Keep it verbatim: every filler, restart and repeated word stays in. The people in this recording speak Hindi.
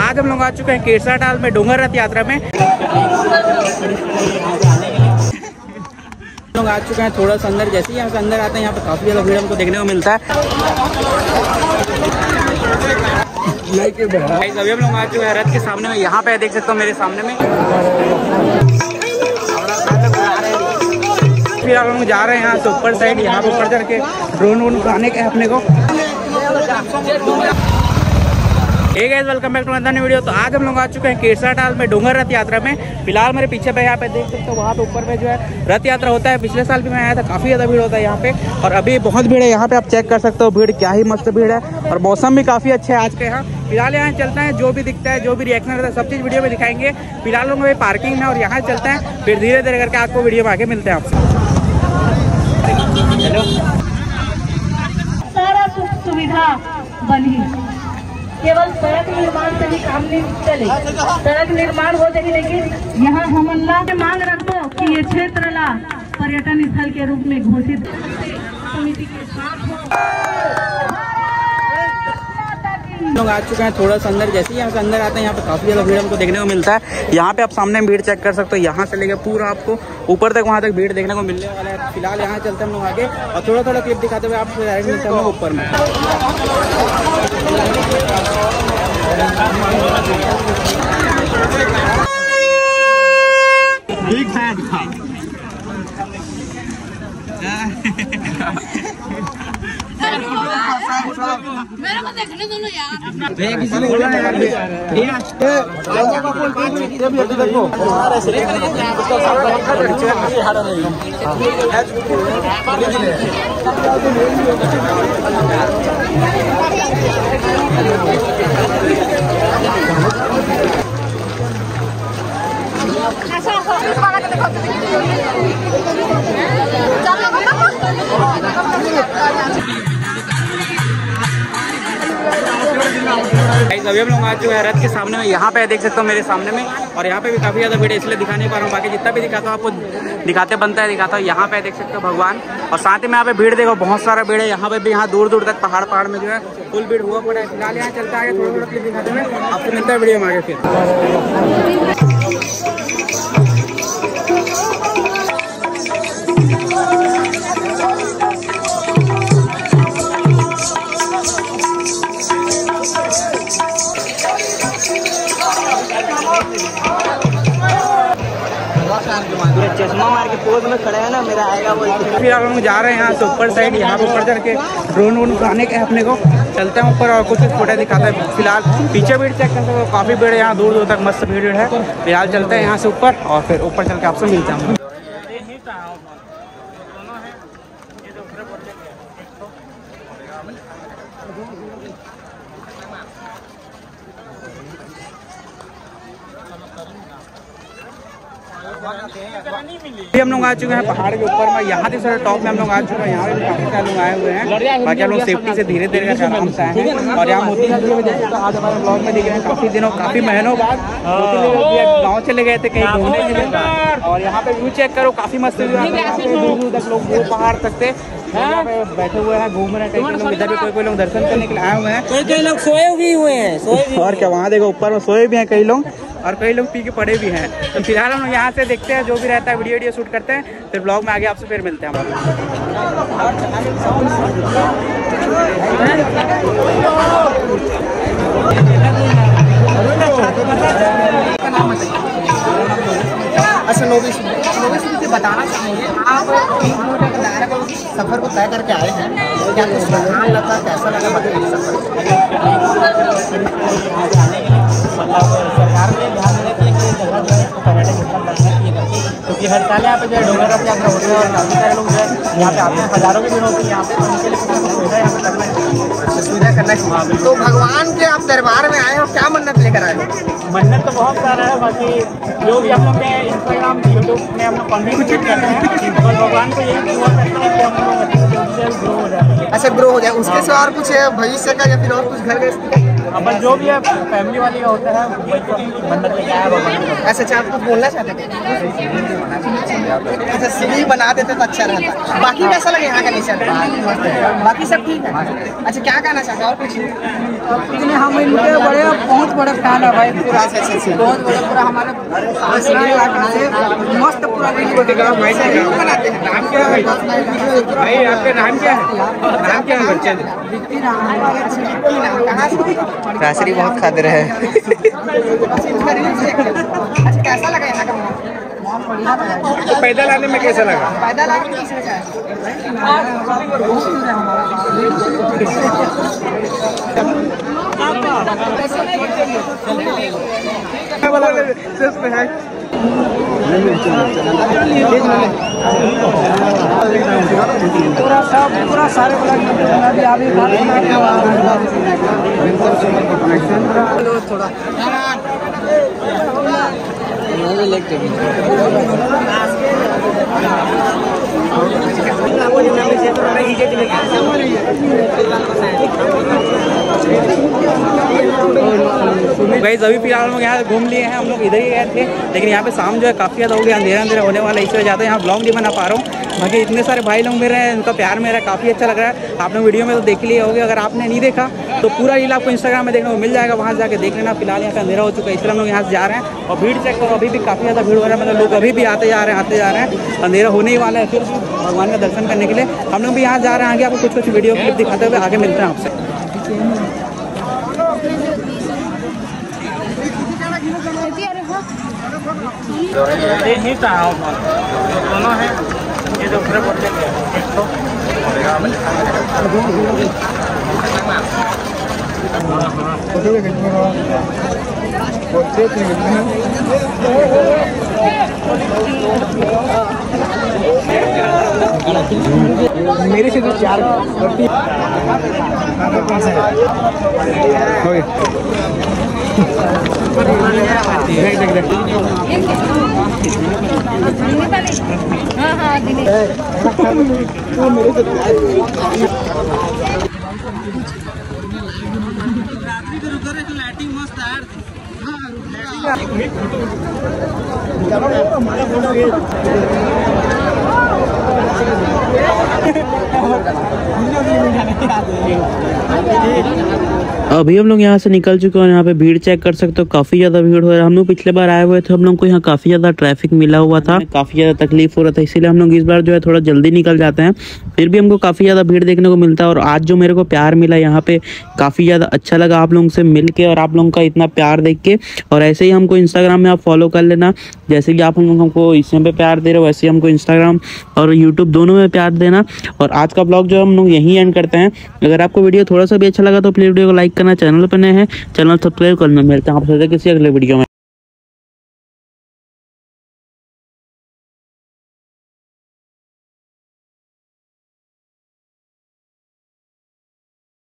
आज हम लोग आ चुके हैं केसराटाल में डोंगर रथ यात्रा में। लोग आ चुके हैं थोड़ा सा अंदर। जैसे ही यहाँ से अंदर आते हैं यहाँ पे काफी ज्यादा भीड़ हमको देखने को मिलता है। अभी हम लोग आ चुके हैं रथ के सामने में। यहाँ पे देख सकते हो मेरे सामने में फिर हम लोग जा रहे हैं यहाँ से ऊपर साइड। यहाँ पे ऊपर चढ़ के ड्रोन वोन उड़ाने के अपने को। Hey guys, welcome back to another new video. तो आज हम लोग आ चुके हैं केसराटाल में डोंगर रथ यात्रा में। फिलहाल मेरे पीछे पे यहाँ पे देख सकते हो, वहाँ पे ऊपर पे जो है रथ यात्रा होता है। पिछले साल भी मैं आया था, काफी ज्यादा भीड़ होता है यहाँ पे और अभी बहुत भीड़ है यहाँ पे। आप चेक कर सकते हो भीड़ क्या ही मस्त भीड़ है और मौसम भी काफी अच्छा है आज के यहाँ। फिलहाल यहाँ चलते हैं, जो भी दिखता है, जो भी रिएक्शन रहता है, सब चीज वीडियो में दिखाएंगे। फिलहाल लोग अभी पार्किंग में और यहाँ चलते हैं, फिर धीरे धीरे करके आपको वीडियो में आगे मिलते हैं आपसे। हेलो, सारा सुख सुविधा बनी, केवल सड़क निर्माण से भी काम नहीं चले। सड़क निर्माण हो जाएगी, लेकिन यहाँ हम अल्लाह से मांग रखो कि ये क्षेत्र ला पर्यटन स्थल के रूप में घोषित समिति के साथ लोग आ चुके हैं थोड़ा सा अंदर। जैसे ही यहाँ से अंदर आते हैं यहाँ पे काफी ज्यादा भीड़ हमको देखने को मिलता है। यहाँ पे आप सामने भीड़ चेक कर सकते हो, यहाँ से लेकर पूरा आपको ऊपर तक वहाँ तक भीड़ देखने को मिलने वाला है। फिलहाल यहाँ चलते हैं हम लोग आगे और थोड़ा थोड़ा क्लिप दिखाते हुए आपको डायरेक्ट मिलते हैं ऊपर में। बिग फैन मेरे को देखने दो ना यार। किसी ने बोला यार अभी हम लोग आ चुके हैं रथ के सामने में। यहाँ पे देख सकते हो मेरे सामने में और यहाँ पे भी काफी ज्यादा भीड़ है, इसलिए दिखा नहीं पा रहा हूँ। बाकी जितना भी दिखाता हूँ आपको दिखाते बनता है दिखाता हूँ। यहाँ पे देख सकते हो भगवान और साथ ही में यहाँ पे भीड़ देखो, बहुत सारा भीड़ है यहाँ पे भी। यहाँ दूर दूर तक पहाड़ पहाड़ में जो है फुल भीड़ हुआ पड़ा है। फिलहाल यहाँ चलता है, थोड़ा थोड़ा क्लिप दिखाते हुए आपको मिलता है वीडियो में आगे फिर। चश्मा मार के पोज में खड़े हैं ना, मेरा आएगा वो। फिर हम लोग जा रहे हैं यहाँ से ऊपर साइड। यहाँ पे ऊपर चढ़ के ड्रोन वोन उड़ाने के अपने को। चलते हैं ऊपर और कुछ फोटो दिखाता है। फिलहाल पीछे भीड़ चेक करते हो, काफी भीड़ है यहाँ, दूर दूर तक मस्त भीड़ है। फिलहाल चलते हैं यहाँ से ऊपर और फिर ऊपर चल के आपसे मिलते हैं। हम लोग आ चुके हैं पहाड़ के ऊपर में। यहाँ से सर टॉप में हम लोग आ चुके हैं। यहाँ पे काफी सारे लोग आए हुए हैं। बाकी हम लोग सेफ्टी से धीरे धीरे करके आराम से आए हैं। और यहाँ मोती नदी में जैसे तो आज हमारे ब्लॉग में दिख रहे हैं, काफी दिनों काफी महीनों बाद गाँव चले गए थे कहीं घूमने के लिए। और यहाँ पे व्यू चेक करो, काफी मस्त व्यू है। दूर दूर तक लोग वो पहाड़ तक थे, यहाँ पे बैठे हुए हैं, घूम रहे हैं। कई लोग इधर भी कोई कोई लोग दर्शन करने के लिए आए हुए हैं। कई कई लोग सोए भी हुए हैं। और क्या, वहाँ देखो ऊपर में सोए भी हैं कई लोग और कई लोग पी के पड़े भी हैं। तो फिलहाल हम यहाँ से देखते हैं, जो भी रहता है वीडियो वीडियो शूट करते हैं, फिर ब्लॉग में आगे आपसे फिर मिलते हैं हम। अच्छा, नोविस नोविस मुझे बताना चाहिए, आप तीन किलोमीटर के दायरे को सफर को तय करके आए हैं, क्या कुछ ध्यान लगा, कैसा लगा बताइए सरकार ने ध्यान देने के लिए जगह जो है पर्यटन स्थल बनना चाहिए करके, क्योंकि हर साल यहाँ पे जो है डोंगर रथ यात्रा होती है और काफ़ी सारे लोग जो है यहाँ पे आते हैं, हजारों की भीड़ होती है यहाँ पे, तो उनके लिए कुछ सुविधा यहाँ पे करना चाहिए, सुविधा करना चाहिए। तो भगवान के आप दरबार में आए हो, क्या मन्नत लेकर आए हो? मन्नत तो बहुत सारा है, बाकी जो भी हम लोग ने इंस्टाग्राम यूट्यूब में हम लोग कम्युनिकेट करते हैं और भगवान को यही दुआ करते हैं कि हम लोग अच्छे से ग्रो हो जाए। अच्छा, ग्रो हो जाए। उसके सिवा और कुछ भविष्य का या फिर और कुछ घर गृहस्थी? अपन जो भी है फैमिली वाली का होता है वही मन्नत लेके आया भगवान। ऐसे अच्छा आप कुछ बोलना चाहते हैं? अच्छा सीढ़ी बना देते तो अच्छा रहता। बाकी कैसा लगे यहाँ का नेचर? बाकी सब ठीक है। अच्छा क्या कहना चाहते हैं और कुछ? हम इनके बड़े बहुत बड़े फैन है भाई। पूरा अच्छा अच्छा अच्छा बहुत बड़े पूरा हमारे मस्त पूरा वीडियो बनाते हैं। नाम क्या है भाई? आपका नाम क्या है? नाम क्या है बच्चे? कहाँ से? राशरी बहुत खाते रहे। अच्छा कैसा लगा यहाँ का? तो पैदल आने में कैसा लगा? पैदल आने में कैसा लगा? पूरा सब पूरा सारे थोड़ा गाइस अभी फिलहाल हम लोग यहाँ घूम लिए हैं, हम लोग इधर ही गए थे, लेकिन यहाँ पे शाम जो है काफ़ी ज़्यादा हो गया, अंधेरा अंधेरा होने वाला, इस वजह ज़्यादा यहाँ ब्लॉग नहीं बना पा रहा हूँ। बाकी इतने सारे भाई लोग मेरे हैं, उनका प्यार मेरा काफ़ी अच्छा लग रहा है। आपने वीडियो में तो देख लिए होगे, अगर आपने नहीं देखा तो पूरा रील आपको इंस्टाग्राम में देखने को मिल जाएगा, वहाँ से जाके देख लेना। फिलहाल यहाँ पे अंधेरा हो चुका है, इसलिए हम लोग यहाँ से जा रहे हैं। और भीड़ चेक करो, अभी भी काफ़ी ज़्यादा भीड़ हो रहा है, मतलब लोग अभी भी आते जा रहे हैं आते जा रहे हैं। अंधेरा होने ही वाला है, फिर भगवान का दर्शन करने के लिए हम लोग भी यहाँ जा रहे हैं। आगे आपको कुछ कुछ वीडियो क्लिप दिखाते हुए आगे मिलते हैं आपसे। नहीं चाहा दोनों है ये जो ऊपर बोलते हैं एक तो मेरे से तो चार हाँ हाँ अभी हम लोग यहाँ से निकल चुके हैं। यहाँ पे भीड़ चेक कर सकते हो, काफी ज्यादा भीड़ हो रहा है। हम लोग पिछले बार आए हुए थे, हम लोग को यहाँ काफी ज्यादा ट्रैफिक मिला हुआ था, काफी ज्यादा तकलीफ हो रहा था, इसीलिए हम लोग इस बार जो है थोड़ा जल्दी निकल जाते हैं। फिर भी हमको काफी ज्यादा भीड़ देखने को मिलता है। और आज जो मेरे को प्यार मिला यहाँ पे, काफी ज्यादा अच्छा लगा आप लोगों से मिल के और आप लोगों का इतना प्यार देख के। और ऐसे ही हमको इंस्टाग्राम में आप फॉलो कर लेना, जैसे कि आप हम लोग हमको इसमें पे प्यार दे रहे हो, वैसे ही हमको इंस्टाग्राम और यूट्यूब दोनों में प्यार देना। और आज का ब्लॉग जो हम लोग यहीं एंड करते हैं। अगर आपको वीडियो थोड़ा सा भी अच्छा लगा तो प्लीज वीडियो को लाइक करना, चैनल पर नए हैं चैनल सब्सक्राइब करना। मिलते हैं आपसे किसी अगले वीडियो में।